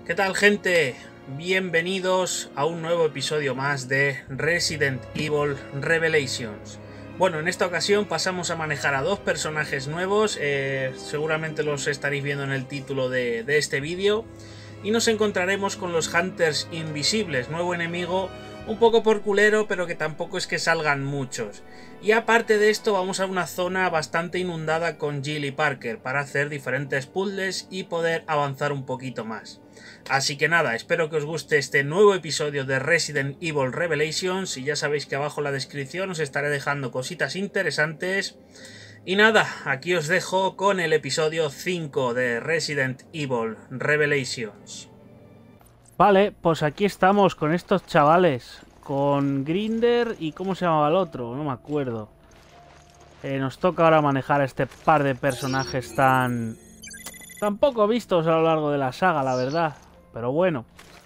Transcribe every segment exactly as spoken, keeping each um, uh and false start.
¿Qué tal, gente? Bienvenidos a un nuevo episodio más de Resident Evil Revelations. Bueno, en esta ocasión pasamos a manejar a dos personajes nuevos, eh, seguramente los estaréis viendo en el título de, de este vídeo, y nos encontraremos con los Hunters Invisibles, nuevo enemigo un poco por culero, pero que tampoco es que salgan muchos. Y aparte de esto vamos a una zona bastante inundada con Jill y Parker para hacer diferentes puzzles y poder avanzar un poquito más. Así que nada, espero que os guste este nuevo episodio de Resident Evil Revelations y ya sabéis que abajo en la descripción os estaré dejando cositas interesantes. Y nada, aquí os dejo con el episodio cinco de Resident Evil Revelations. Vale, pues aquí estamos con estos chavales, con Grinder y ¿cómo se llamaba el otro? No me acuerdo. Eh, nos toca ahora manejar a este par de personajes tan... tan poco vistos a lo largo de la saga, la verdad. Pero bueno.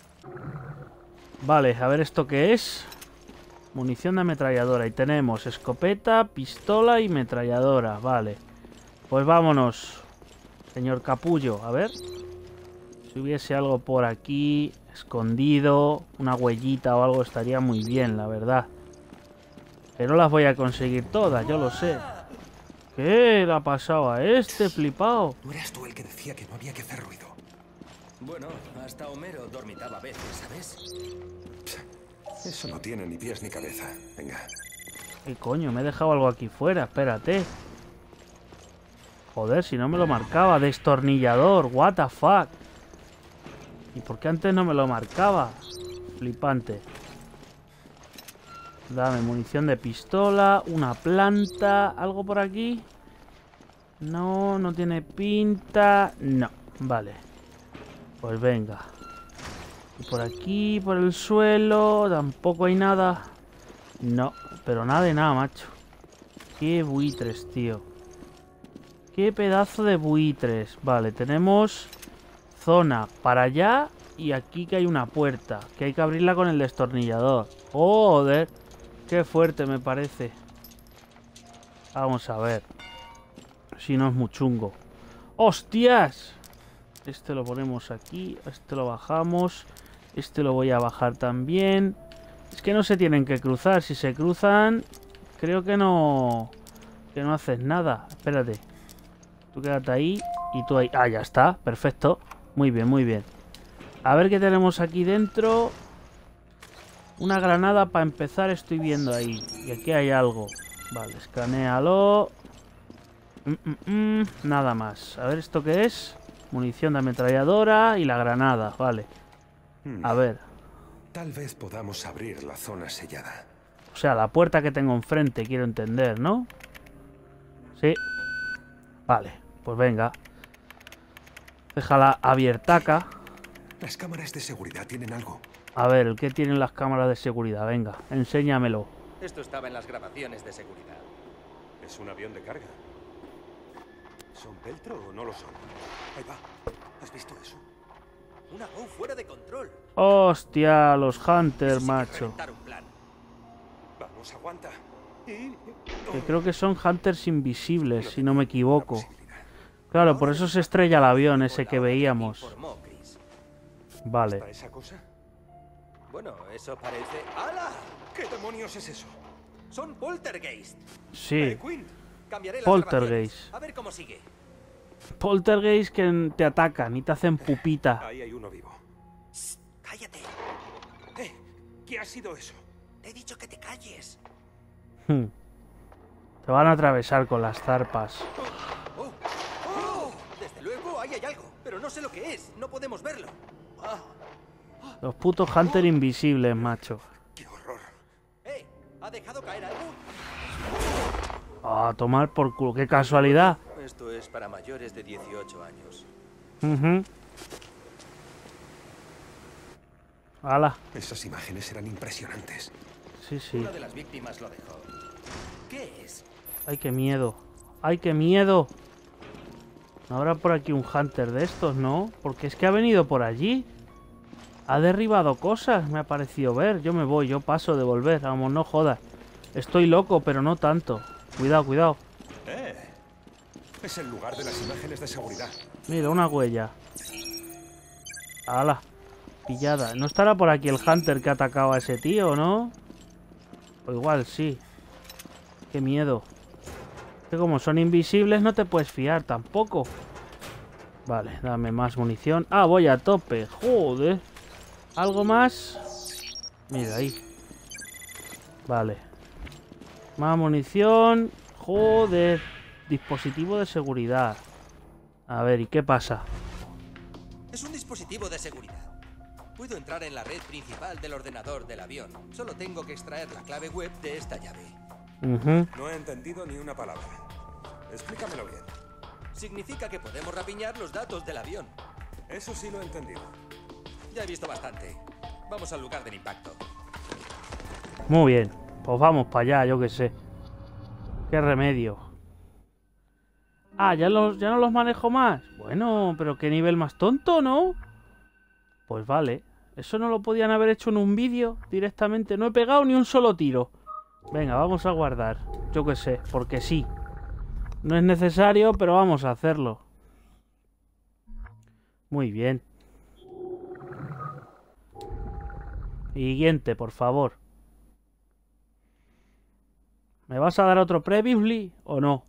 Vale, a ver esto qué es. Munición de ametralladora. Y tenemos escopeta, pistola y ametralladora. Vale. Pues vámonos, señor Capullo. A ver. Si hubiese algo por aquí escondido, una huellita o algo, estaría muy bien, la verdad. Pero no las voy a conseguir todas, yo lo sé. ¿Qué le ha pasado a este flipado? ¿No eras tú el que decía que no había que hacer ruido? Bueno, hasta Homero dormitaba a veces, ¿sabes? Eso no tiene ni pies ni cabeza. Venga. ¿Qué coño? Me he dejado algo aquí fuera, espérate. Joder, si no me lo marcaba. Destornillador, what the fuck. ¿Y por qué antes no me lo marcaba? Flipante. Dame munición de pistola, una planta, ¿algo por aquí? No, no tiene pinta. No, vale. Pues venga. Y por aquí, por el suelo, tampoco hay nada. No, pero nada de nada, macho. Qué buitres, tío. Qué pedazo de buitres. Vale, tenemos... zona para allá y aquí que hay una puerta que hay que abrirla con el destornillador. Joder, qué fuerte me parece. Vamos a ver si no es muy chungo. ¡Hostias! Este lo ponemos aquí, este lo bajamos, este lo voy a bajar también. Es que no se tienen que cruzar. Si se cruzan, creo que no que no haces nada. Espérate, tú quédate ahí y tú ahí. Ah, ya está, perfecto. Muy bien, muy bien. A ver qué tenemos aquí dentro. Una granada para empezar, estoy viendo ahí. Y aquí hay algo. Vale, escanéalo. Mm, mm, mm, nada más. A ver, ¿esto qué es? Munición de ametralladora y la granada. Vale. A ver. Tal vez podamos abrir la zona sellada. O sea, la puerta que tengo enfrente, quiero entender, ¿no? Sí. Vale, pues venga. Déjala abiertaca. Las cámaras de seguridad tienen algo. A ver, ¿qué tienen las cámaras de seguridad? Venga, enséñamelo. Esto estaba en las grabaciones de seguridad. ¿Es un avión de carga? ¿Son Peltro o no lo son? Ahí va. ¿Has visto eso? Una G O fuera de control. Hostia, los Hunters, Eso sí que macho. reventar un plan. Vamos, aguanta. Y... Que creo que son Hunters invisibles, si no me equivoco. Claro, por eso se estrella el avión ese que veíamos. Informó Chris. Vale. ¿Está esa cosa? Bueno, eso parece... ¡Hala! ¿Qué demonios es eso? Son poltergeist. Sí, Eh, Quinn, Cambiaré las Poltergeist. grabaciones. A ver cómo sigue. poltergeist que te atacan y te hacen pupita. ahí hay uno vivo. Shh, cállate. Eh, ¿qué ha sido eso? Te he dicho que te calles. Hmm. Te van a atravesar con las zarpas. Oh, oh, desde luego ahí hay algo, pero no sé lo que es. No podemos verlo. Ah, Los putos Hunters invisibles, macho. ¡Qué horror! ¡Eh! ¿Ha dejado caer algo? A tomar por culo, qué casualidad. Esto es para mayores de dieciocho años. Uh-huh. Hala. Esas imágenes eran impresionantes. Sí, sí. Una de las víctimas lo dejó. ¿Qué es? Ay, qué miedo. Ay, qué miedo. No habrá por aquí un Hunter de estos, ¿no? Porque es que ha venido por allí. Ha derribado cosas, me ha parecido ver. Yo me voy, yo paso de volver. Vamos, no jodas. Estoy loco, pero no tanto. Cuidado, cuidado. Eh, es el lugar de las imágenes de seguridad. Mira, una huella. ¡Hala! Pillada. ¿No estará por aquí el Hunter que ha atacado a ese tío, no? O igual sí. Qué miedo. Que como son invisibles no te puedes fiar tampoco. Vale, dame más munición. Ah, voy a tope. Joder. ¿Algo más? Mira ahí. Vale. Más munición. Joder. Dispositivo de seguridad. A ver, ¿y qué pasa? Es un dispositivo de seguridad. Puedo entrar en la red principal del ordenador del avión. Solo tengo que extraer la clave web de esta llave. Uh-huh. No he entendido ni una palabra. Explícamelo bien. Significa que podemos rapiñar los datos del avión. Eso sí lo he entendido. Ya he visto bastante. Vamos al lugar del impacto. Muy bien. Pues vamos para allá, yo qué sé. Qué remedio. Ah, ¿ya, los, ¿ya no los manejo más? Bueno, pero qué nivel más tonto, ¿no? Pues vale. Eso no lo podían haber hecho en un vídeo directamente. No he pegado ni un solo tiro. Venga, vamos a guardar. Yo qué sé, porque sí. No es necesario, pero vamos a hacerlo. Muy bien. Siguiente, por favor. ¿Me vas a dar otro previously o no?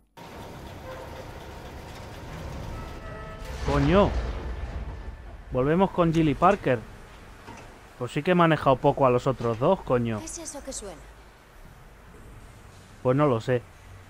Coño. Volvemos con Gilly Parker. Pues sí que he manejado poco a los otros dos, coño. ¿Qué es eso que suena? Pues no lo sé.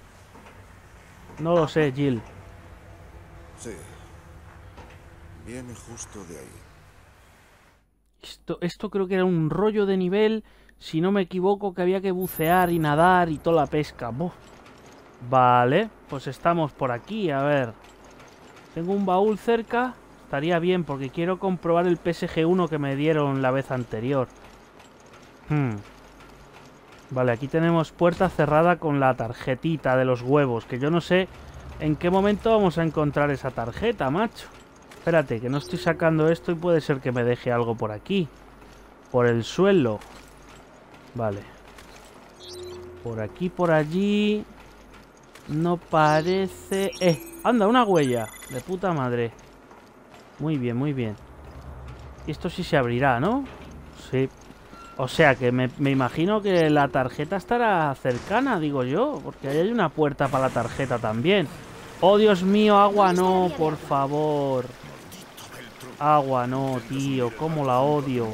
No lo sé, Jill. Sí. Viene justo de ahí. Esto, esto creo que era un rollo de nivel, si no me equivoco, que había que bucear y nadar y toda la pesca. Buf. Vale, pues estamos por aquí, a ver. Tengo un baúl cerca. Estaría bien porque quiero comprobar el P S G uno que me dieron la vez anterior. Hmm. Vale, aquí tenemos puerta cerrada con la tarjetita de los huevos, que yo no sé en qué momento vamos a encontrar esa tarjeta, macho. Espérate, que no estoy sacando esto y puede ser que me deje algo por aquí. Por el suelo. Vale. Por aquí, por allí. No parece... ¡Eh! ¡Anda, una huella! De puta madre. Muy bien, muy bien. Y esto sí se abrirá, ¿no? Sí. O sea que me, me imagino que la tarjeta estará cercana, digo yo. Porque ahí hay una puerta para la tarjeta también. ¡Oh, Dios mío! Agua no, por favor. Agua no, tío. ¿Cómo la odio?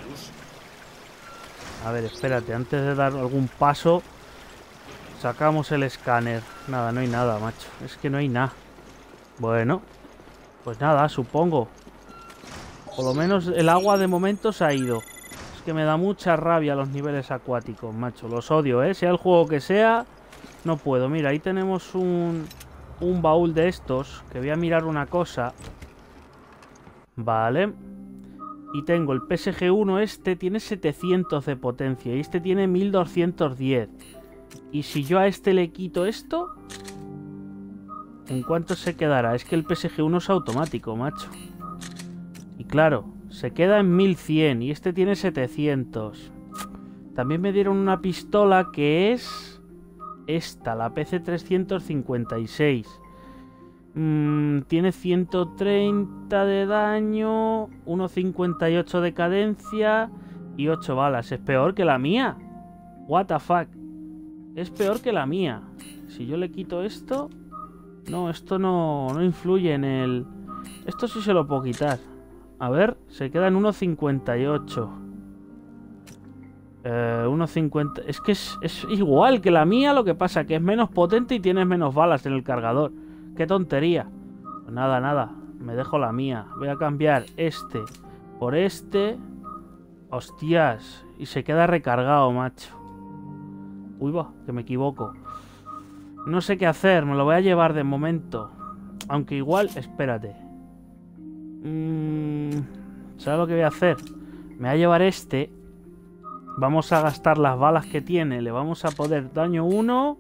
A ver, espérate. Antes de dar algún paso, sacamos el escáner. Nada, no hay nada, macho. Es que no hay nada. Bueno, pues nada, supongo. Por lo menos el agua de momento se ha ido. Es que me da mucha rabia los niveles acuáticos, macho. Los odio, ¿eh? Sea el juego que sea, no puedo. Mira, ahí tenemos un, un baúl de estos. Que voy a mirar una cosa. Vale. Y tengo el P S G uno este, tiene setecientos de potencia. Y este tiene mil doscientos diez. Y si yo a este le quito esto... ¿En cuánto se quedará? Es que el P S G uno es automático, macho. Y claro, se queda en mil cien y este tiene setecientos. También me dieron una pistola que es... esta, la P C trescientos cincuenta y seis. Mm, tiene ciento treinta de daño, uno cincuenta y ocho de cadencia y ocho balas. Es peor que la mía. What the fuck. Es peor que la mía. Si yo le quito esto... No, esto no, no influye en el... Esto sí se lo puedo quitar. A ver, se queda en uno cincuenta y ocho. Eh, uno cincuenta... Es que es, es igual que la mía, lo que pasa que es menos potente y tienes menos balas en el cargador. ¡Qué tontería! Pues nada, nada. Me dejo la mía. Voy a cambiar este por este. Hostias. Y se queda recargado, macho. Uy, va, que me equivoco. No sé qué hacer, me lo voy a llevar de momento. Aunque igual... Espérate. Mm, ¿Sabes lo que voy a hacer? Me voy a llevar este. Vamos a gastar las balas que tiene. Le vamos a poner daño uno.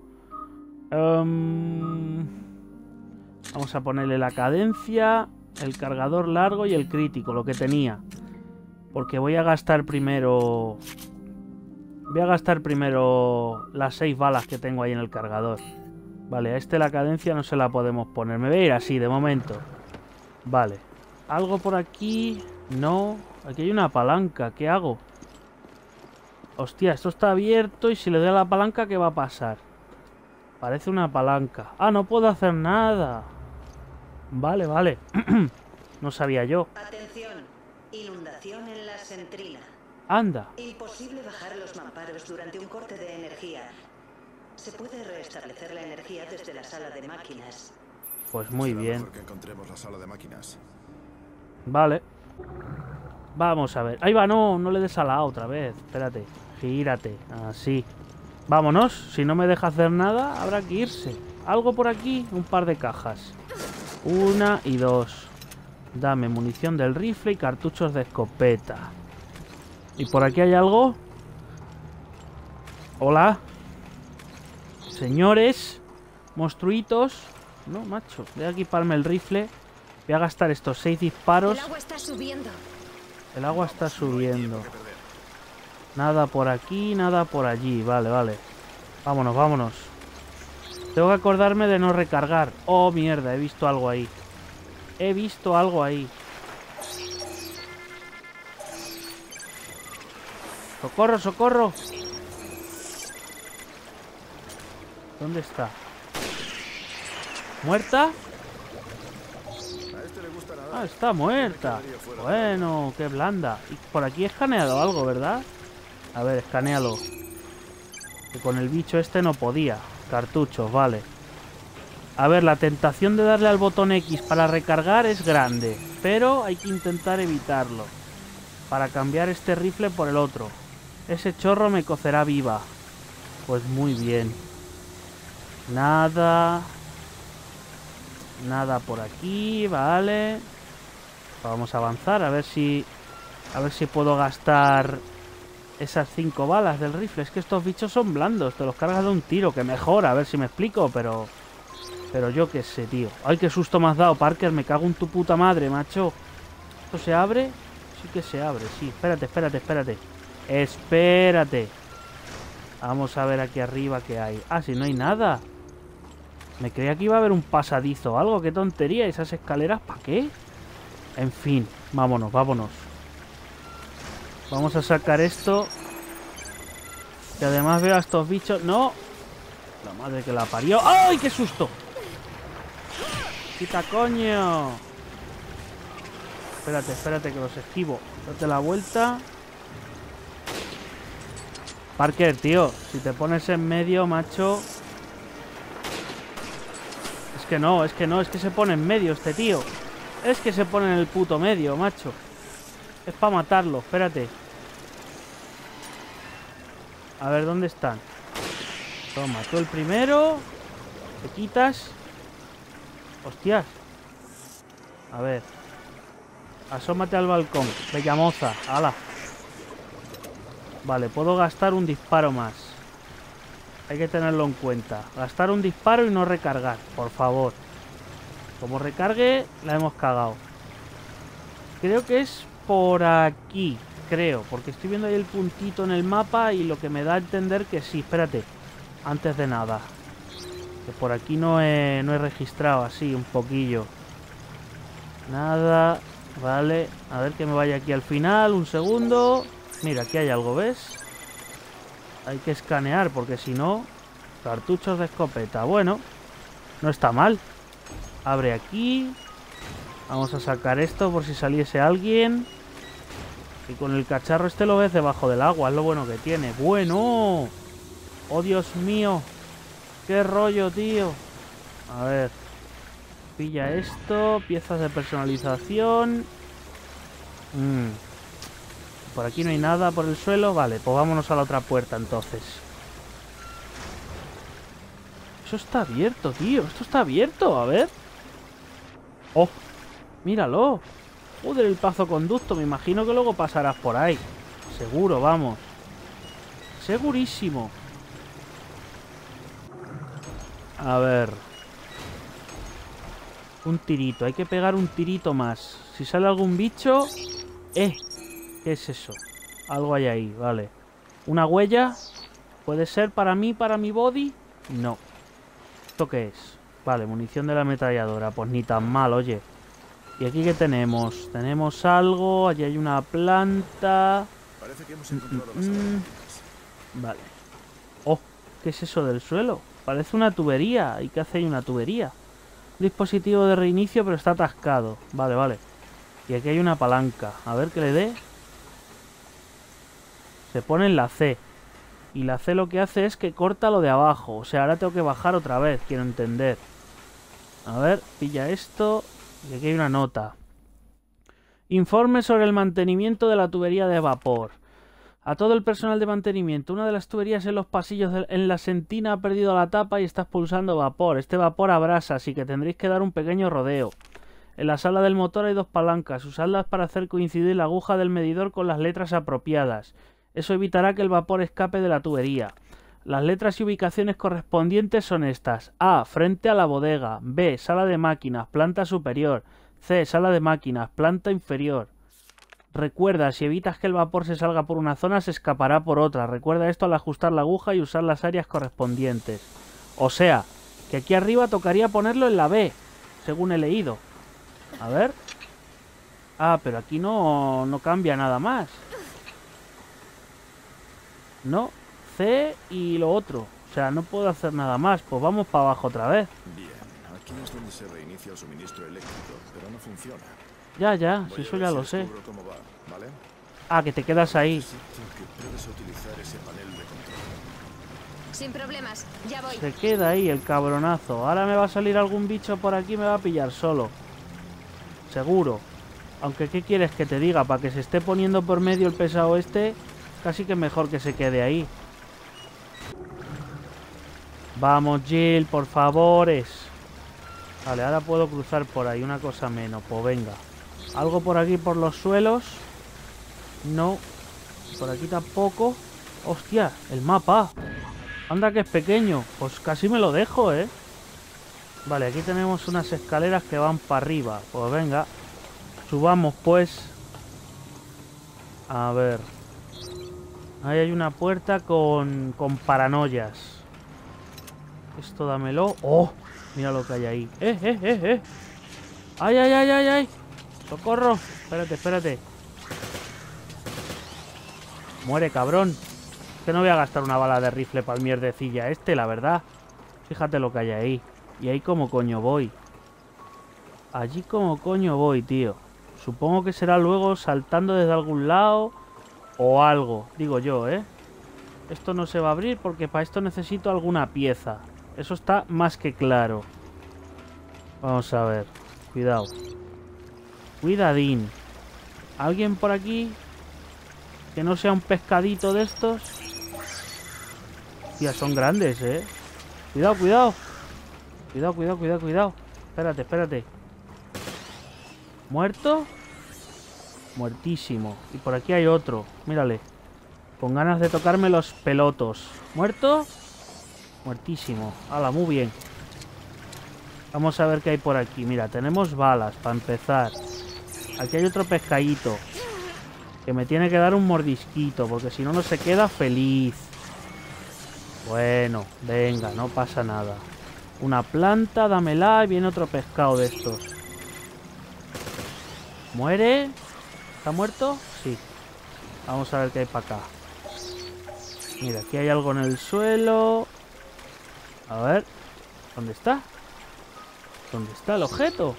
Um, vamos a ponerle la cadencia, el cargador largo y el crítico, lo que tenía. Porque voy a gastar primero... Voy a gastar primero las seis balas que tengo ahí en el cargador. Vale, a este la cadencia no se la podemos poner. Me voy a ir así, de momento. Vale. ¿Algo por aquí? No. Aquí hay una palanca. ¿Qué hago? Hostia, esto está abierto y si le doy a la palanca, ¿qué va a pasar? Parece una palanca. Ah, no puedo hacer nada. Vale, vale. No sabía yo. Atención. Inundación en la Sentrina. Anda. Imposible bajar los mamparos durante un corte de energía. Se puede restablecer la energía desde la sala de máquinas. Pues muy Será bien. mejor que encontremos la sala de máquinas. Vale. Vamos a ver. Ahí va, no, no le des a la A otra vez. Espérate. Gírate. Así. Vámonos. Si no me deja hacer nada, habrá que irse. Algo por aquí. Un par de cajas. Una y dos. Dame munición del rifle y cartuchos de escopeta. ¿Y por aquí hay algo? Hola. Señores. Monstruitos. No, macho. Voy a equiparme el rifle. Voy a gastar estos seis disparos. El agua está subiendo. El agua está subiendo. Nada por aquí, nada por allí. Vale, vale. Vámonos, vámonos. Tengo que acordarme de no recargar. Oh, mierda, he visto algo ahí. He visto algo ahí. ¡Socorro, socorro! ¿Dónde está? ¿Muerta? A este le gusta nadar. Ah, está muerta. Bueno, qué blanda. Y por aquí he escaneado algo, ¿verdad? A ver, escanealo. Que con el bicho este no podía. Cartuchos, vale. A ver, la tentación de darle al botón X para recargar es grande. Pero hay que intentar evitarlo. Para cambiar este rifle por el otro. Ese chorro me cocerá viva. Pues muy bien. Nada. Nada por aquí, vale. Vamos a avanzar, a ver si... A ver si puedo gastar esas cinco balas del rifle. Es que estos bichos son blandos, te los cargas de un tiro, que mejora, a ver si me explico, pero... Pero yo qué sé, tío. Ay, qué susto me has dado, Parker, me cago en tu puta madre, macho. ¿Esto se abre? Sí que se abre, sí. Espérate, espérate, espérate. Espérate. Vamos a ver aquí arriba qué hay. Ah, si no hay nada. Me creía que iba a haber un pasadizo o algo. Qué tontería. ¿Esas escaleras para qué? En fin, vámonos, vámonos. Vamos a sacar esto. Que además veo a estos bichos. ¡No! La madre que la parió. ¡Ay, qué susto! ¡Quita, coño! Espérate, espérate que los esquivo. Date la vuelta. Parker, tío. Si te pones en medio, macho... Es que no, es que no, es que se pone en medio este tío. Es que se pone en el puto medio, macho. Es para matarlo, espérate. A ver, ¿dónde están? Toma, tú el primero. Te quitas. Hostias. A ver. Asómate al balcón. Bella moza, ala. Vale, puedo gastar un disparo más. Hay que tenerlo en cuenta. Gastar un disparo y no recargar, por favor. Como recargue, la hemos cagado. Creo que es por aquí. Creo, porque estoy viendo ahí el puntito en el mapa y lo que me da a entender que sí. Espérate, antes de nada. Que por aquí no he, no he registrado así un poquillo. Nada. Vale, a ver que me vaya aquí al final. Un segundo. Mira, aquí hay algo, ¿ves? Hay que escanear porque si no... Cartuchos de escopeta. Bueno, no está mal. Abre aquí. Vamos a sacar esto por si saliese alguien. Y con el cacharro este lo ves debajo del agua. Es lo bueno que tiene. ¡Bueno! ¡Oh, Dios mío! ¡Qué rollo, tío! A ver. Pilla esto. Piezas de personalización. Mmm. Por aquí no hay nada por el suelo. Vale, pues vámonos a la otra puerta entonces. Eso está abierto, tío. Esto está abierto, a ver. ¡Oh! ¡Míralo! Joder, el pazoconducto. Me imagino que luego pasarás por ahí. Seguro, vamos. Segurísimo. A ver. Un tirito. Hay que pegar un tirito más. Si sale algún bicho... ¡Eh! ¿Qué es eso? Algo hay ahí, vale. ¿Una huella? ¿Puede ser para mí, para mi body? No. ¿Esto qué es? Vale, munición de la ametralladora. Pues ni tan mal, oye. ¿Y aquí qué tenemos? Tenemos algo, allí hay una planta. Parece que hemos encontrado Mm, la sala de mm. máquinas. Vale. Oh, ¿qué es eso del suelo? Parece una tubería. ¿Y qué hace ahí una tubería? Un dispositivo de reinicio, pero está atascado. Vale, vale. Y aquí hay una palanca. A ver que le dé. Se pone en la C. Y la C lo que hace es que corta lo de abajo. O sea, ahora tengo que bajar otra vez. Quiero entender. A ver, pilla esto. Y aquí hay una nota. Informe sobre el mantenimiento de la tubería de vapor. A todo el personal de mantenimiento. Una de las tuberías en los pasillos de, en la sentina ha perdido la tapa y está expulsando vapor. Este vapor abrasa, así que tendréis que dar un pequeño rodeo. En la sala del motor hay dos palancas. Usadlas para hacer coincidir la aguja del medidor con las letras apropiadas. Eso evitará que el vapor escape de la tubería. Las letras y ubicaciones correspondientes son estas. A. Frente a la bodega. B. Sala de máquinas, planta superior. C. Sala de máquinas, planta inferior. Recuerda, si evitas que el vapor se salga por una zona, se escapará por otra. Recuerda esto al ajustar la aguja y usar las áreas correspondientes. O sea, que aquí arriba tocaría ponerlo en la B, según he leído. A ver. Ah, pero aquí no, no cambia nada más. No. C y lo otro. O sea, no puedo hacer nada más. Pues vamos para abajo otra vez. Bien, aquí es donde se reinicia el suministro eléctrico, pero no funciona. Ya, ya, Voy si a eso ver ya si lo sé. descubro cómo va, ¿vale? Ah, que te quedas ahí. Necesito que puedas utilizar ese panel de control. Sin problemas, ya voy. Se queda ahí el cabronazo. Ahora me va a salir algún bicho por aquí y me va a pillar solo. Seguro. Aunque, ¿qué quieres que te diga? Para que se esté poniendo por medio el pesado este, casi que mejor que se quede ahí. Vamos, Jill, por favores. Vale, ahora puedo cruzar por ahí, una cosa menos. Pues venga. Algo por aquí por los suelos. No. Por aquí tampoco. Hostia, el mapa. Anda que es pequeño. Pues casi me lo dejo, ¿eh? Vale, aquí tenemos unas escaleras que van para arriba. Pues venga. Subamos, pues. A ver. Ahí hay una puerta con, con paranoias. Esto dámelo. ¡Oh! Mira lo que hay ahí. ¡Eh, eh, eh, eh! ¡Ay, ay, ay, ay, ay! ¡Socorro! Espérate, espérate. Muere, cabrón. Que no voy a gastar una bala de rifle para el mierdecilla este, la verdad. Fíjate lo que hay ahí. Y ahí como coño voy. Allí como coño voy, tío. Supongo que será luego saltando desde algún lado o algo. Digo yo, ¿eh? Esto no se va a abrir porque para esto necesito alguna pieza. Eso está más que claro. Vamos a ver. Cuidado. Cuidadín. ¿Alguien por aquí? Que no sea un pescadito de estos. Tía, son grandes, ¿eh? Cuidado, cuidado. Cuidado, cuidado, cuidado, cuidado. Espérate, espérate. ¿Muerto? Muertísimo. Y por aquí hay otro. Mírale. Con ganas de tocarme los pelotos. ¿Muerto? Muertísimo. Hala, muy bien. Vamos a ver qué hay por aquí. Mira, tenemos balas para empezar. Aquí hay otro pescadito que me tiene que dar un mordisquito, porque si no, no se queda feliz. Bueno, venga, no pasa nada. Una planta, dámela, y viene otro pescado de estos. ¿Muere? ¿Está muerto? Sí. Vamos a ver qué hay para acá. Mira, aquí hay algo en el suelo. A ver. ¿Dónde está? ¿Dónde está el objeto?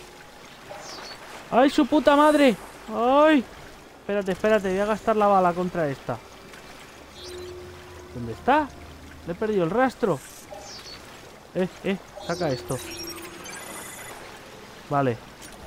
¡Ay, su puta madre! ¡Ay! Espérate, espérate, voy a gastar la bala contra esta. ¿Dónde está? Le he perdido el rastro. Eh, eh, saca esto. Vale.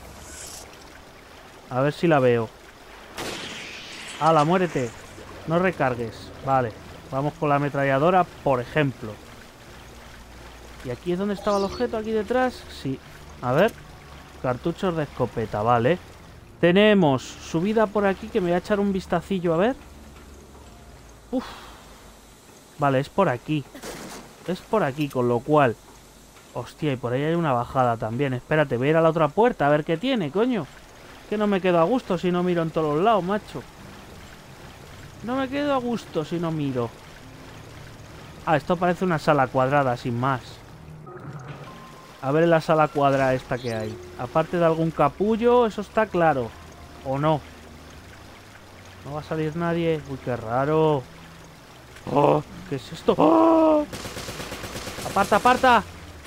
A ver si la veo. ¡Hala, muérete! No recargues. Vale. Vamos con la ametralladora, por ejemplo. ¿Y aquí es donde estaba el objeto? ¿Aquí detrás? Sí. A ver. Cartuchos de escopeta, vale. Tenemos subida por aquí que me voy a echar un vistacillo, a ver. Uf. Vale, es por aquí. Es por aquí, con lo cual... Hostia, y por ahí hay una bajada también. Espérate, voy a ir a la otra puerta a ver qué tiene, coño. Que no me quedo a gusto si no miro en todos los lados, macho. No me quedo a gusto si no miro. Ah, esto parece una sala cuadrada, sin más. A ver en la sala cuadrada esta que hay. Aparte de algún capullo, eso está claro. ¿O no? No va a salir nadie. Uy, qué raro. Oh, ¿qué es esto? ¡Oh! ¡Aparta, aparta!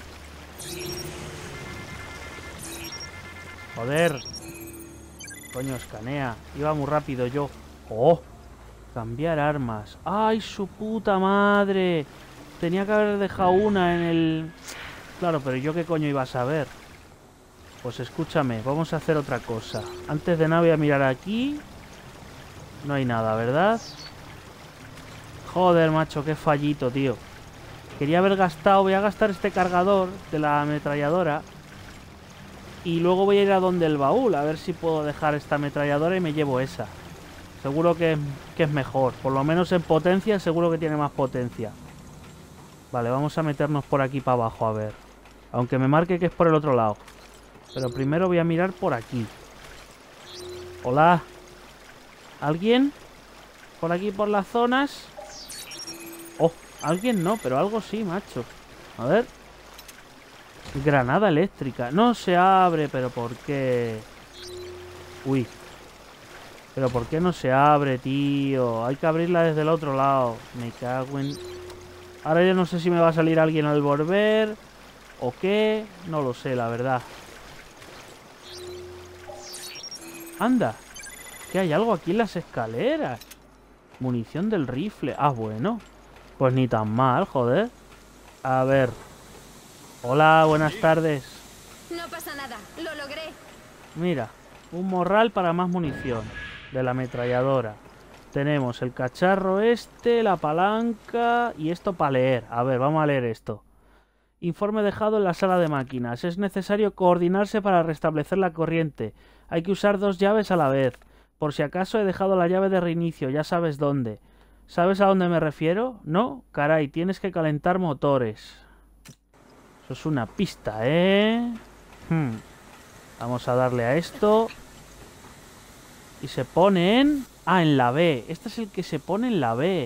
Joder. Coño, escanea. Iba muy rápido yo. ¡Oh! Cambiar armas. ¡Ay, su puta madre! Tenía que haber dejado una en el... Claro, pero yo qué coño iba a saber. Pues escúchame, vamos a hacer otra cosa. Antes de nada voy a mirar aquí. No hay nada, ¿verdad? Joder, macho, qué fallito, tío. Quería haber gastado... Voy a gastar este cargador de la ametralladora. Y luego voy a ir a donde el baúl. A ver si puedo dejar esta ametralladora y me llevo esa. Seguro que, que es mejor. Por lo menos en potencia, seguro que tiene más potencia. Vale, vamos a meternos por aquí para abajo, a ver. Aunque me marque que es por el otro lado. Pero primero voy a mirar por aquí. Hola. ¿Alguien? ¿Por aquí, por las zonas? Oh, alguien no, pero algo sí, macho. A ver. Granada eléctrica. No se abre, pero ¿por qué? Uy. Pero ¿por qué no se abre, tío? Hay que abrirla desde el otro lado. Me cago en... Ahora yo no sé si me va a salir alguien al volver o qué. No lo sé, la verdad. Anda. Que hay algo aquí en las escaleras. Munición del rifle. Ah, bueno. Pues ni tan mal, joder. A ver. Hola, buenas tardes. No pasa nada, lo logré. Mira, un morral para más munición de la ametralladora. Tenemos el cacharro este, la palanca y esto para leer. A ver, vamos a leer esto. Informe dejado en la sala de máquinas. Es necesario coordinarse para restablecer la corriente. Hay que usar dos llaves a la vez. Por si acaso he dejado la llave de reinicio, ya sabes dónde. ¿Sabes a dónde me refiero? ¿No? Caray, tienes que calentar motores. Eso es una pista, ¿eh? Hmm. Vamos a darle a esto. Y se pone en... Ah, en la B. Este es el que se pone en la B.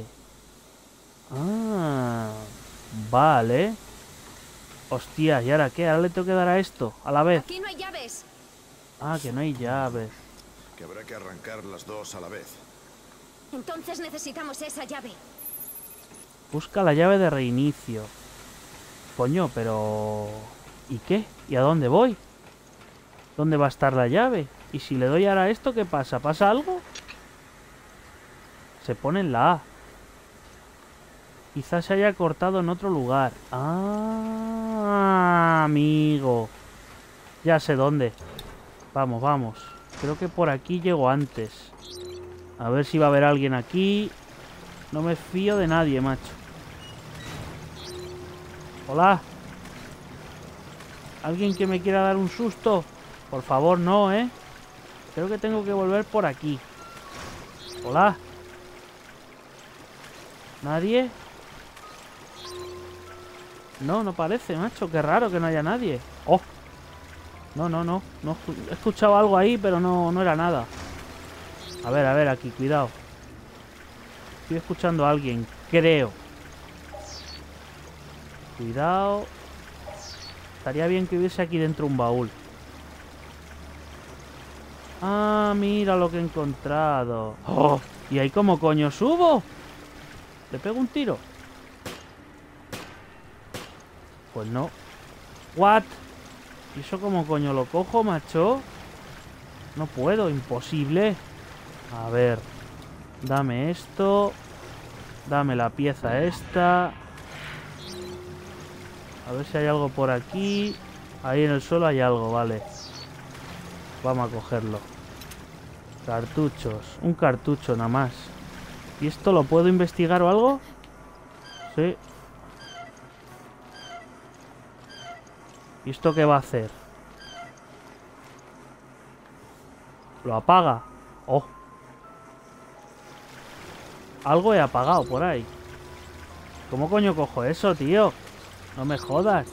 Ah, vale. Hostia, ¿y ahora qué? Ahora le tengo que dar a esto, a la vez. Aquí no hay llaves. Ah, que no hay llaves. Que habrá que arrancar las dos a la vez. Entonces necesitamos esa llave. Busca la llave de reinicio. Coño, pero... ¿Y qué? ¿Y a dónde voy? ¿Dónde va a estar la llave? ¿Y si le doy ahora a esto, qué pasa? ¿Pasa algo? Se pone en la A. Quizás se haya cortado en otro lugar. Ah, amigo. Ya sé dónde. Vamos, vamos. Creo que por aquí llego antes. A ver si va a haber alguien aquí. No me fío de nadie, macho. Hola. ¿Alguien que me quiera dar un susto? Por favor, no, ¿eh? Creo que tengo que volver por aquí. Hola. ¿Nadie? No, no parece, macho. Qué raro que no haya nadie. ¡Oh! No, no, no. no he escuchado algo ahí, pero no, no era nada. A ver, a ver, aquí, cuidado. Estoy escuchando a alguien, creo. Cuidado. Estaría bien que hubiese aquí dentro un baúl. Ah, mira lo que he encontrado. ¡Oh! ¿Y ahí cómo coño subo? ¿Le pego un tiro? Pues no. ¿What? ¿Y eso cómo coño lo cojo, macho? No puedo, imposible. A ver. Dame esto. Dame la pieza esta. A ver si hay algo por aquí. Ahí en el suelo hay algo, vale. Vamos a cogerlo. Cartuchos. Un cartucho nada más. ¿Y esto lo puedo investigar o algo? Sí. ¿Y esto qué va a hacer? ¿Lo apaga? Oh. Algo he apagado por ahí. ¿Cómo coño cojo eso, tío? No me jodas.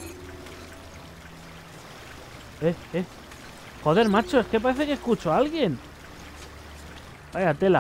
Eh, eh. Joder, macho, es que parece que escucho a alguien. Vaya tela.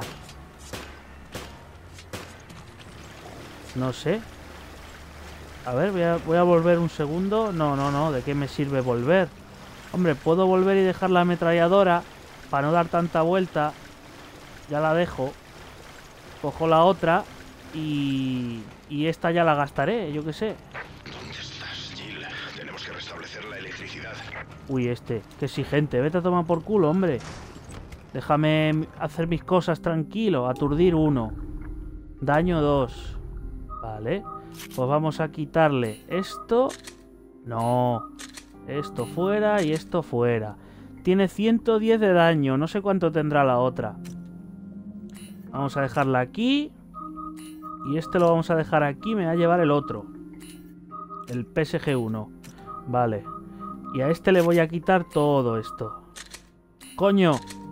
No sé. A ver, voy a, voy a volver un segundo. No, no, no. ¿De qué me sirve volver? Hombre, puedo volver y dejar la ametralladora para no dar tanta vuelta. Ya la dejo. Cojo la otra y... y esta ya la gastaré, yo qué sé. ¿Dónde estás, Jill? Tenemos que restablecer la electricidad. Uy, este, qué exigente. Vete a tomar por culo, hombre. Déjame hacer mis cosas tranquilo. Aturdir uno. Daño dos. Vale. Pues vamos a quitarle esto. No. Esto fuera y esto fuera. Tiene ciento diez de daño. No sé cuánto tendrá la otra. Vamos a dejarla aquí. Y este lo vamos a dejar aquí. Me va a llevar el otro. El P S G uno. Vale. Y a este le voy a quitar todo esto. ¡Coño!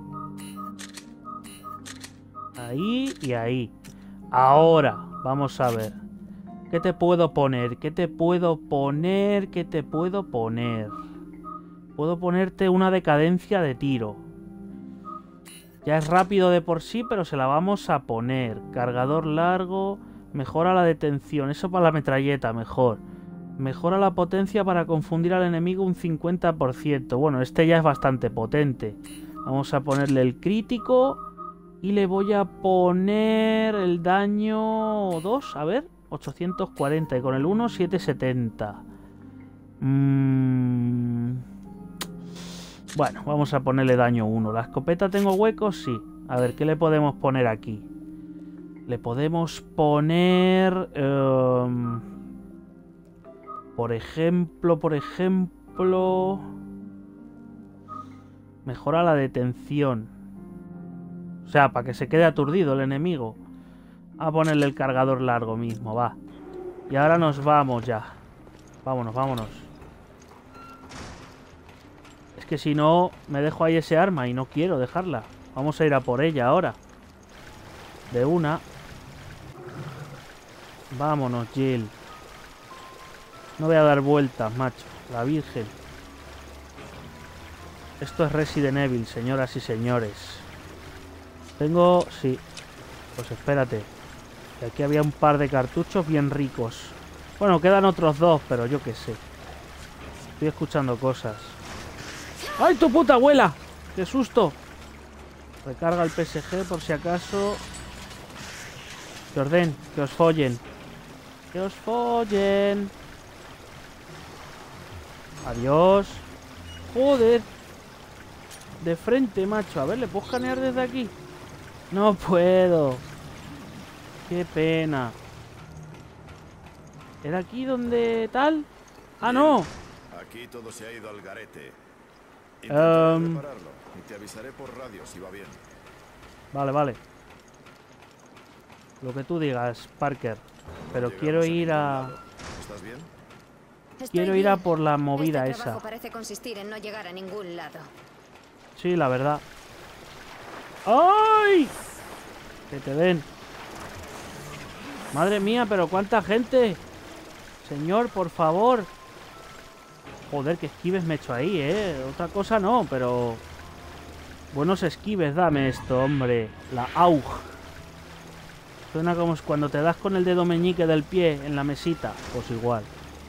Ahí y ahí. Ahora, vamos a ver. ¿Qué te puedo poner? ¿Qué te puedo poner? ¿Qué te puedo poner? Puedo ponerte una decadencia de tiro. Ya es rápido de por sí, pero se la vamos a poner. Cargador largo. Mejora la detención. Eso para la metralleta, mejor. Mejora la potencia para confundir al enemigo un cincuenta por ciento. Bueno, este ya es bastante potente. Vamos a ponerle el crítico. Y le voy a poner el daño dos. A ver, ochocientos cuarenta. Y con el uno, setecientos setenta. Mm... Bueno, vamos a ponerle daño uno. ¿La escopeta tengo huecos? Sí. A ver, ¿qué le podemos poner aquí? Le podemos poner... Um... Por ejemplo, por ejemplo... Mejora la detención. O sea, para que se quede aturdido el enemigo. A ponerle el cargador largo mismo, va. Y ahora nos vamos ya. Vámonos, vámonos. Es que si no, me dejo ahí ese arma y no quiero dejarla. Vamos a ir a por ella ahora. De una. Vámonos, Jill. No voy a dar vueltas, macho. La Virgen. Esto es Resident Evil, señoras y señores. Tengo... sí. Pues espérate. Que aquí había un par de cartuchos bien ricos. Bueno, quedan otros dos, pero yo qué sé. Estoy escuchando cosas. ¡Ay, tu puta abuela! ¡Qué susto! Recarga el P S G por si acaso. Que orden, que os follen. Que os follen. Adiós. Joder. De frente, macho. A ver, ¿le puedo escanear desde aquí? No puedo. Qué pena. ¿Era aquí donde tal? ¡Ah, no! Aquí todo se ha ido al garete. Um... Intentaré repararlo y te avisaré por radio si va bien. Vale, vale. Lo que tú digas, Parker. Pero Llegamos quiero a ir ningún a... lado. ¿Estás bien? Estoy Quiero ir a bien. por la movida Este trabajo esa. parece consistir en no llegar a ningún lado. Sí, la verdad. ¡Ay! Que te den. Madre mía, pero cuánta gente. Señor, por favor. Joder, qué esquives me he hecho ahí, ¿eh? Otra cosa no, pero... buenos esquives, dame esto, hombre. La A U G. Suena como cuando te das con el dedo meñique del pie en la mesita. Pues igual.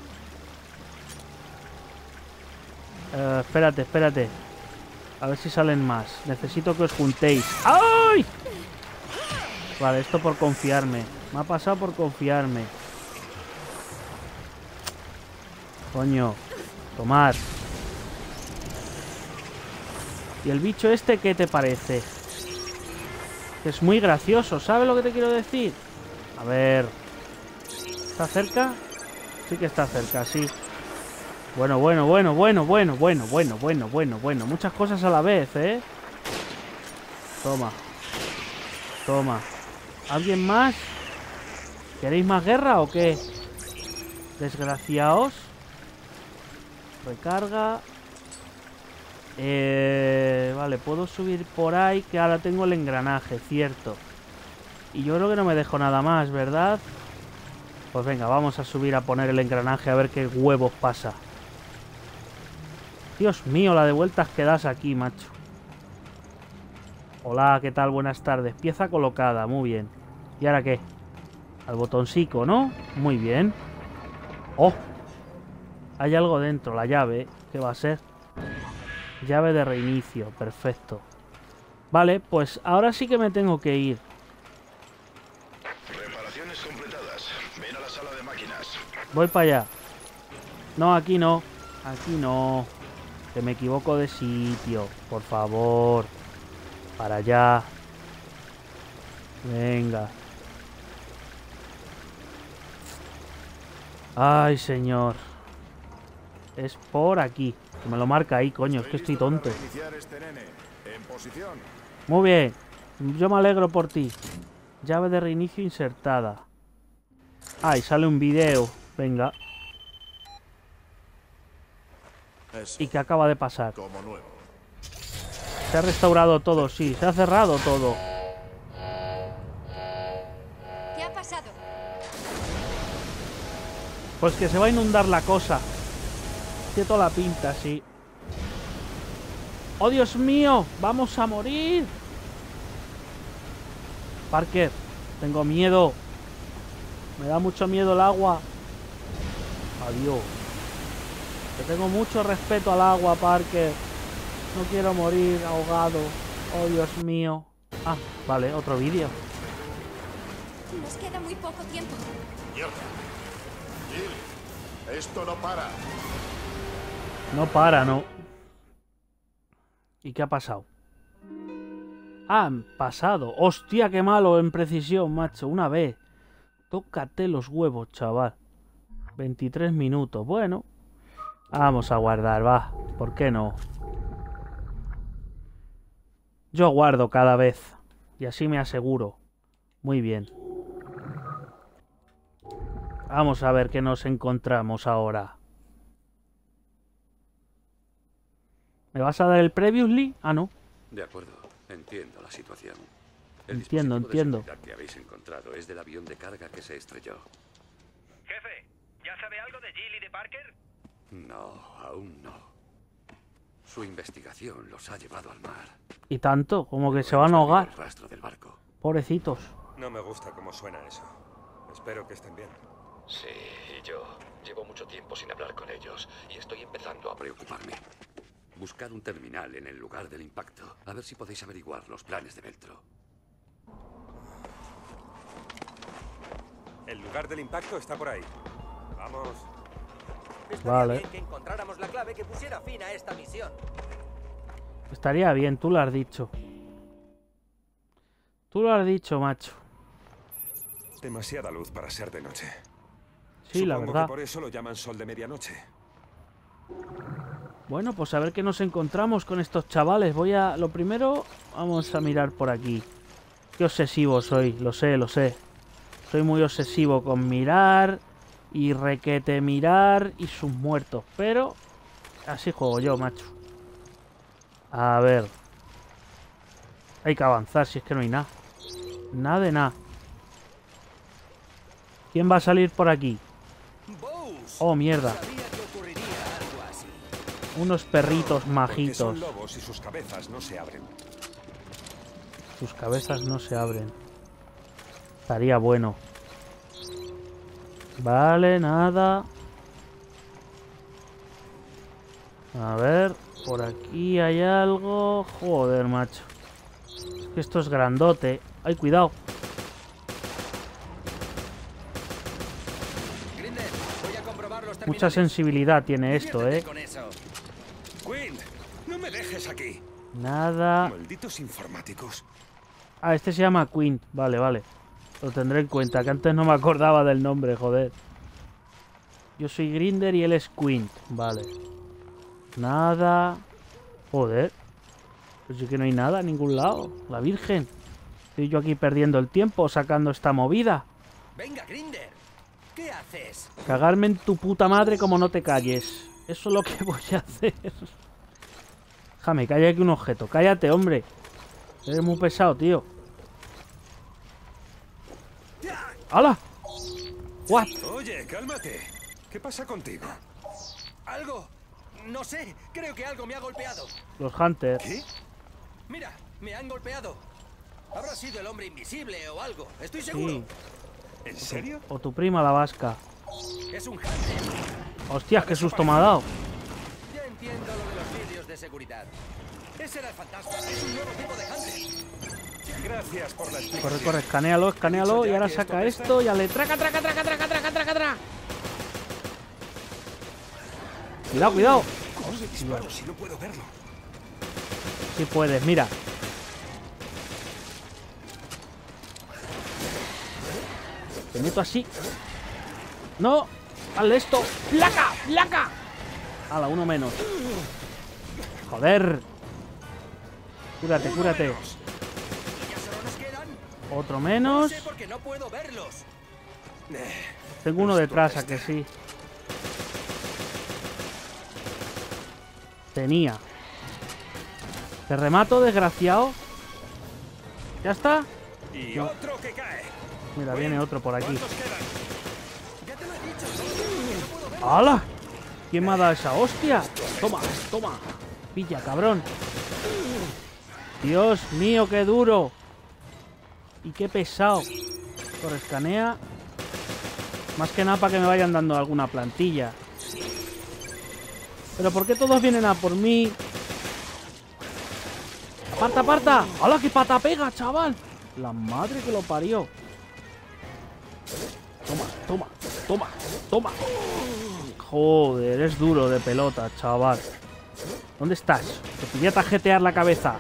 Uh, espérate, espérate. A ver si salen más. Necesito que os juntéis. ¡Ay! Vale, esto por confiarme. Me ha pasado por confiarme. Coño. Tomar. ¿Y el bicho este qué te parece? Que es muy gracioso. ¿Sabes lo que te quiero decir? A ver. ¿Está cerca? Sí que está cerca, sí. Bueno, bueno, bueno, bueno, bueno, bueno, bueno, bueno, bueno, bueno. Muchas cosas a la vez, ¿eh? Toma. Toma. ¿Alguien más? ¿Queréis más guerra o qué? Desgraciaos. Recarga. Eh, vale, puedo subir por ahí, que ahora tengo el engranaje, cierto. Y yo creo que no me dejo nada más, ¿verdad? Pues venga, vamos a subir a poner el engranaje a ver qué huevos pasa. Dios mío, la de vueltas que das aquí, macho. Hola, ¿qué tal? Buenas tardes. Pieza colocada, muy bien. ¿Y ahora qué? Al botoncico, ¿no? Muy bien. ¡Oh! Hay algo dentro, la llave. ¿Qué va a ser? Llave de reinicio, perfecto. Vale, pues ahora sí que me tengo que ir. Reparaciones completadas. Ven a la sala de máquinas. Voy para allá. No, aquí no. Aquí no. Que me equivoco de sitio. Por favor. Para allá. Venga. Ay, señor. Es por aquí. Que me lo marca ahí, coño. Es que estoy tonto. Reiniciar este nene. En posición. Muy bien. Yo me alegro por ti. Llave de reinicio insertada. Ah, y sale un video. Venga. Eso, ¿Y qué acaba de pasar? como nuevo. Se ha restaurado todo, sí. Se ha cerrado todo. ¿Qué ha pasado? Pues que se va a inundar la cosa. Tiene toda la pinta, sí. ¡Oh, Dios mío! ¡Vamos a morir! Parker, tengo miedo. Me da mucho miedo el agua. Adiós. Que tengo mucho respeto al agua, Parker. No quiero morir ahogado. ¡Oh, Dios mío! Ah, vale, otro vídeo. Nos queda muy poco tiempo. Mierda. Jill, esto no para. No para, no. ¿Y qué ha pasado? Ah, pasado. Hostia, qué malo en precisión, macho. Una vez. Tócate los huevos, chaval. veintitrés minutos. Bueno. Vamos a guardar, va. ¿Por qué no? Yo guardo cada vez. Y así me aseguro. Muy bien. Vamos a ver qué nos encontramos ahora. ¿Me vas a dar el previously? Ah, no. De acuerdo, entiendo la situación. El Entiendo, dispositivo entiendo. de seguridad que habéis encontrado es del avión de carga que se estrelló. Jefe, ¿ya sabe algo de Jill y de Parker? No, aún no. Su investigación los ha llevado al mar. Y tanto, como que No se van a hemos perdido ahogar. el rastro del barco. Pobrecitos. No me gusta cómo suena eso. Espero que estén bien. Sí, y yo. Llevo mucho tiempo sin hablar con ellos y estoy empezando a preocuparme. Buscad un terminal en el lugar del impacto. A ver si podéis averiguar los planes de Veltro. El lugar del impacto está por ahí. Vamos. Estaría Vale. bien que encontráramos la clave que pusiera fin a esta misión. Estaría bien, tú lo has dicho. Tú lo has dicho, macho. Demasiada luz para ser de noche. Sí, la Supongo verdad. que por eso lo llaman sol de medianoche. Bueno, pues a ver qué nos encontramos con estos chavales. Voy a... Lo primero, vamos a mirar por aquí. Qué obsesivo soy, lo sé, lo sé. Soy muy obsesivo con mirar y requete mirar y sus muertos. Pero así juego yo, macho. A ver. Hay que avanzar, si es que no hay nada. Nada de nada. ¿Quién va a salir por aquí? Bose. Oh, mierda. Sabía que ocurriría algo así. Unos perritos Porque majitos. son lobos y sus cabezas no se abren. Sus cabezas no se abren. Estaría bueno. Vale, nada. A ver, por aquí hay algo. Joder, macho. Es que esto es grandote. Ay, cuidado. Grinder, voy a comprobar los Mucha terminales. sensibilidad tiene esto, Diviértete eh. con eso. Quint, no me dejes aquí. Nada. Malditos informáticos. Ah, este se llama Quint. Vale, vale. Lo tendré en cuenta, que antes no me acordaba del nombre, joder. Yo soy Grinder y él es Quint. Vale. Nada. Joder. Pues sí que no hay nada en ningún lado. La Virgen. Estoy yo aquí perdiendo el tiempo sacando esta movida. Venga, Grinder. ¿Qué haces? Cagarme en tu puta madre como no te calles. Eso es lo que voy a hacer. Déjame, calla aquí un objeto. Cállate, hombre. Eres muy pesado, tío. ¡Hala! ¿What? Oye, cálmate. ¿Qué pasa contigo? ¿Algo? No sé. Creo que algo me ha golpeado. Los Hunters. ¿Qué? Mira, me han golpeado. Habrá sido el hombre invisible o algo. Estoy seguro. Sí. ¿En serio? O tu prima la vasca. Es un hunter. Hostias, qué susto me ha dado. Ya entiendo lo de los vídeos de de seguridad. Ese era el fantasma. Es un nuevo tipo de hunter. Gracias por la explicación. Corre, corre, escanéalo, escanéalo. He dicho Y ya ahora que saca esto esto. Ya le traca, traca, traca, traca, traca, traca, traca. Cuidado, cuidado. ¿Cómo le disparo si no puedo verlo? Si puedes, mira. Te meto así. No. Hazle esto. ¡Placa! ¡Placa! Hala, uno menos. Joder. Cúrate, cúrate. ¿Y ya solo nos quedan? Otro No menos. sé porque no puedo verlos. Tengo uno detrás, a que sí. Tenía. Te remato, desgraciado. ¿Ya está? Y No. otro que cae. Mira, viene otro por aquí. ¿Cuántos quedan? Ya te lo he dicho. No puedo verlos. ¡Hala! ¿Quién me ha dado esa hostia? Toma, toma. Pilla, cabrón. Dios mío, qué duro. Y qué pesado. Por escanea. Más que nada para que me vayan dando alguna plantilla. Pero ¿por qué todos vienen a por mí? ¡Aparta, aparta! ¡Hala, qué pata pega, chaval! La madre que lo parió. Toma, toma, toma, toma. Joder, es duro de pelota, chaval. ¿Dónde estás? Te voy a tarjetear la cabeza.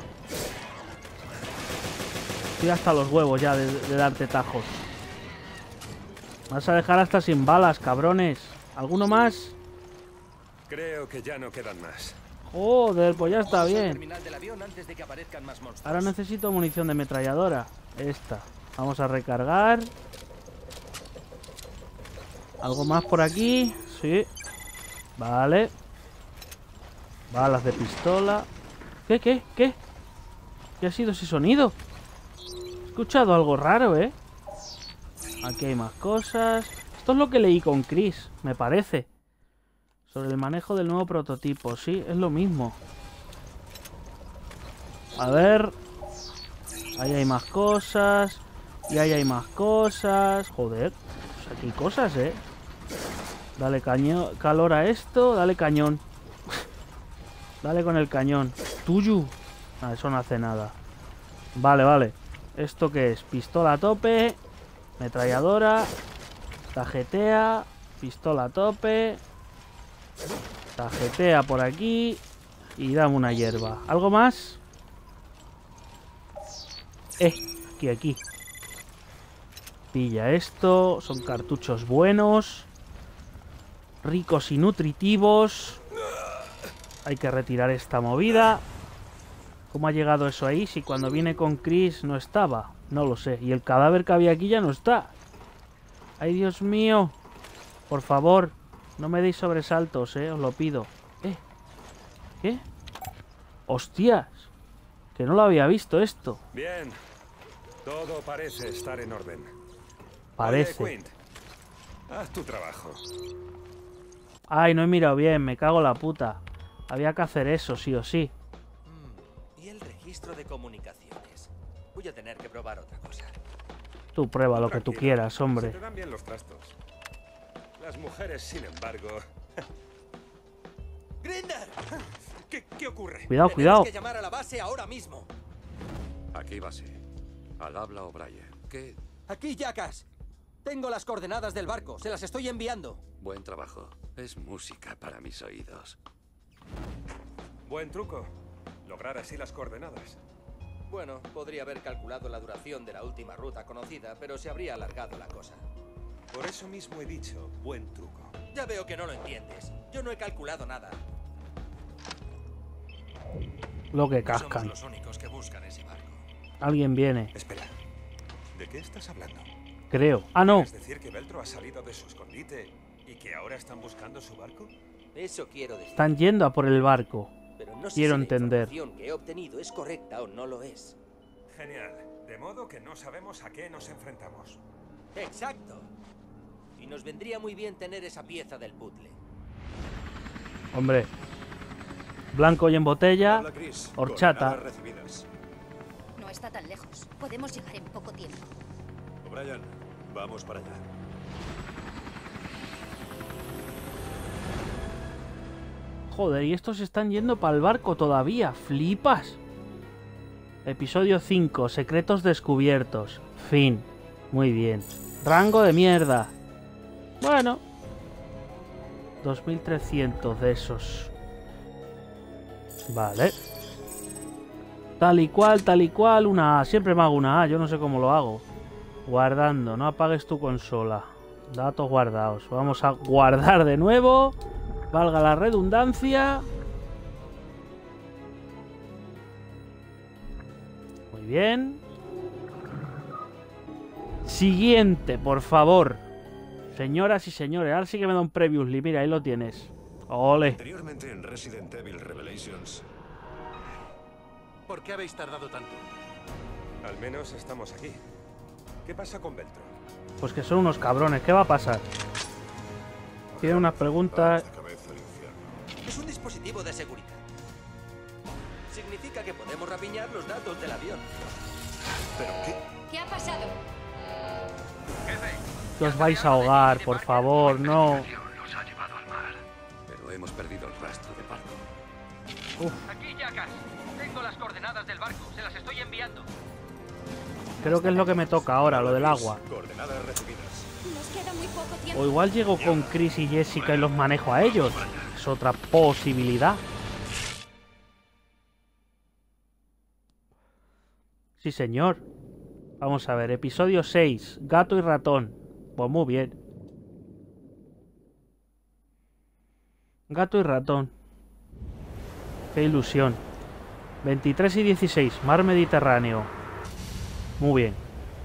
Estoy hasta los huevos ya de, de darte tajos. Me vas a dejar hasta sin balas, cabrones. ¿Alguno más? Creo que ya no quedan más. Joder, pues ya está Vamos al bien. terminal del avión antes de que aparezcan más monstruos. Ahora necesito munición de ametralladora. Esta. Vamos a recargar. ¿Algo más por aquí? Sí. Vale. Balas de pistola. ¿Qué, qué, qué? ¿Qué ha sido ese sonido? He escuchado algo raro, ¿eh? Aquí hay más cosas. Esto es lo que leí con Chris, me parece. Sobre el manejo del nuevo prototipo. Sí, es lo mismo. A ver. Ahí hay más cosas. Y ahí hay más cosas. Joder. Pues aquí hay cosas, ¿eh? Dale cañón, calor a esto. Dale cañón. Dale con el cañón. Tuyo. Ah, eso no hace nada. Vale, vale. ¿Esto qué es? Pistola a tope. Ametralladora. Tajetea. Pistola a tope. Tajetea por aquí. Y dame una hierba. ¿Algo más? Eh, aquí, aquí. Pilla esto. Son cartuchos buenos. Ricos y nutritivos. Hay que retirar esta movida. ¿Cómo ha llegado eso ahí? Si cuando viene con Chris no estaba. No lo sé. Y el cadáver que había aquí ya no está. ¡Ay, Dios mío! Por favor, no me deis sobresaltos, eh. Os lo pido. ¿Eh? ¿Qué? ¡Hostias! Que no lo había visto esto. Bien. Todo parece estar en orden. Parece. Oye, Quint, haz tu trabajo. Ay, no he mirado bien. Me cago en la puta. Había que hacer eso, sí o sí. Mm, y el registro de comunicaciones. Voy a tener que probar otra cosa. Tú prueba lo que tú Tranquilo, quieras, Se hombre. te dan bien los trastos. Las mujeres, sin embargo... ¡Grinder! ¿Qué, qué ocurre? Cuidado, Tenemos cuidado. que llamar a la base ahora mismo. Aquí base. Al habla O'Brien. ¿Qué? Aquí, Jackass. Tengo las coordenadas del barco. Se las estoy enviando. Buen trabajo. Es música para mis oídos. Buen truco. Lograr así las coordenadas. Bueno, podría haber calculado la duración de la última ruta conocida, pero se habría alargado la cosa. Por eso mismo he dicho, buen truco. Ya veo que no lo entiendes. Yo no he calculado nada. Lo que No somos cascan. los únicos que buscan ese barco. Alguien viene. Espera. ¿De qué estás hablando? Creo. Ah, no. ¿Es decir que Veltro ha salido de su escondite y que ahora están buscando su barco? Eso quiero decir. Están yendo a por el barco. Pero no sé Quiero si entender. la información que he obtenido es correcta o no lo es. Genial. De modo que no sabemos a qué nos enfrentamos. Exacto. Y nos vendría muy bien tener esa pieza del puzzle. Hombre. Blanco y en botella. Habla Chris. Horchata. Coordenadas recibidas. No está tan lejos. Podemos llegar en poco tiempo. O'Brien, vamos para allá. Joder, y estos están yendo para el barco todavía. ¡Flipas! Episodio cinco. Secretos descubiertos. Fin. Muy bien. Rango de mierda. Bueno. dos mil trescientos de esos. Vale. Tal y cual, tal y cual. Una A. Siempre me hago una A. Yo no sé cómo lo hago. Guardando. No apagues tu consola. Datos guardados. Vamos a guardar de nuevo. Valga la redundancia. Muy bien. Siguiente, por favor. Señoras y señores, ahora sí que me da un previously. Mira, ahí lo tienes. Ole. Anteriormente en Resident Evil Revelations. ¿Por qué habéis tardado tanto? Al menos estamos aquí. ¿Qué pasa con Beltro? Pues que son unos cabrones. ¿Qué va a pasar? Tiene unas preguntas. Es un dispositivo de seguridad. Significa que podemos rapiñar los datos del avión. ¿Pero qué? ¿Qué ha pasado? Que os vais a ahogar, por favor, no. Los ha llevado al mar. Pero hemos perdido el rastro de barco. Aquí, Jackass. Tengo las coordenadas del barco. Se las estoy enviando. Creo que es lo que me toca ahora, lo del agua. Coordenadas recibidas. Nos queda muy poco tiempo. O igual llego con Chris y Jessica y los manejo a ellos. Es otra posibilidad. Sí, señor. Vamos a ver, episodio seis. Gato y ratón. Pues muy bien. Gato y ratón. Qué ilusión. veintitrés y dieciséis. Mar Mediterráneo. Muy bien.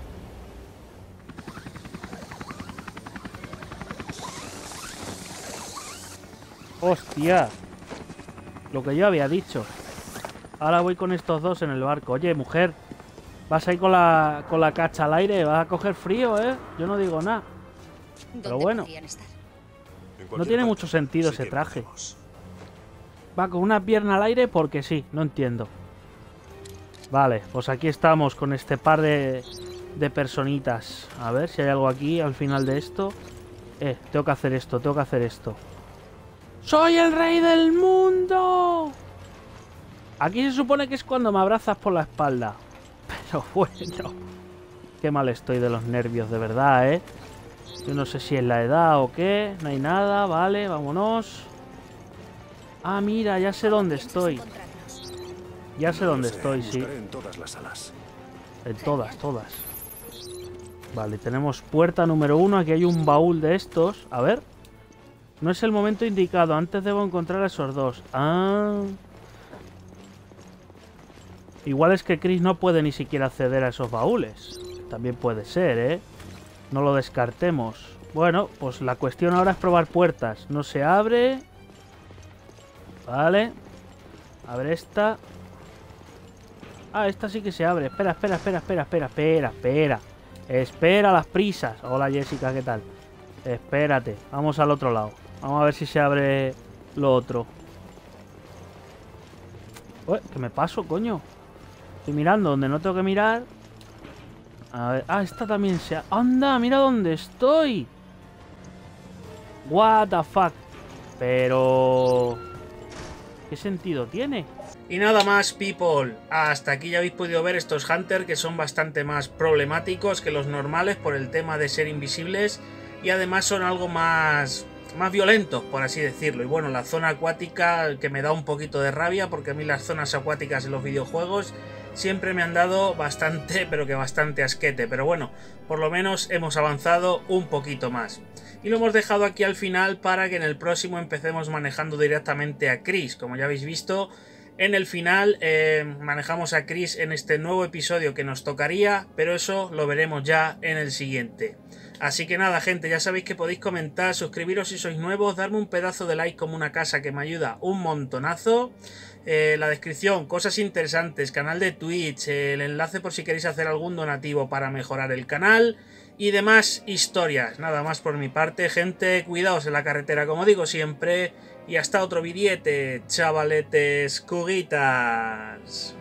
Hostia. Lo que yo había dicho. Ahora voy con estos dos en el barco. Oye, mujer. Vas ahí con la, con la cacha al aire. Vas a coger frío, ¿eh? Yo no digo nada. Pero bueno. No tiene mucho sentido ese traje. Va con una pierna al aire porque sí. No entiendo. Vale, pues aquí estamos con este par de, de personitas. A ver si hay algo aquí al final de esto. Eh, tengo que hacer esto, tengo que hacer esto. ¡Soy el rey del mundo! Aquí se supone que es cuando me abrazas por la espalda. Pero bueno. Qué mal estoy de los nervios, de verdad, ¿eh? Yo no sé si es la edad o qué. No hay nada, vale, vámonos. Ah, mira, ya sé dónde estoy. Ya sé dónde estoy, sí. En todas las salas. En todas, todas. Vale, tenemos puerta número uno. Aquí hay un baúl de estos. A ver. No es el momento indicado. Antes debo encontrar a esos dos. Ah. Igual es que Chris no puede ni siquiera acceder a esos baúles. También puede ser, ¿eh? No lo descartemos. Bueno, pues la cuestión ahora es probar puertas. No se abre. Vale. Abre esta. Ah, esta sí que se abre. Espera, espera, espera, espera, espera, espera, espera. Espera las prisas. Hola Jessica, ¿qué tal? Espérate, vamos al otro lado. Vamos a ver si se abre lo otro. Uy, ¿qué me paso, coño? Estoy mirando donde no tengo que mirar. A ver, ah, esta también se... ¡Anda! ¡Mira dónde estoy! What the fuck. Pero... ¿qué sentido tiene? Y nada más, people. Hasta aquí ya habéis podido ver estos Hunter, que son bastante más problemáticos que los normales por el tema de ser invisibles. Y además son algo más... más violentos, por así decirlo. Y bueno, la zona acuática, que me da un poquito de rabia, porque a mí las zonas acuáticas en los videojuegos siempre me han dado bastante, pero que bastante asquete. Pero bueno, por lo menos hemos avanzado un poquito más. Y lo hemos dejado aquí al final para que en el próximo empecemos manejando directamente a Chris. Como ya habéis visto, en el final eh, manejamos a Chris en este nuevo episodio que nos tocaría, pero eso lo veremos ya en el siguiente. Así que nada, gente, ya sabéis que podéis comentar, suscribiros si sois nuevos, darme un pedazo de like como una casa que me ayuda un montonazo. Eh, la descripción, cosas interesantes, canal de Twitch, eh, el enlace por si queréis hacer algún donativo para mejorar el canal y demás historias. Nada más por mi parte, gente, cuidaos en la carretera como digo siempre y hasta otro vidiete, chavaletes, cuguitas.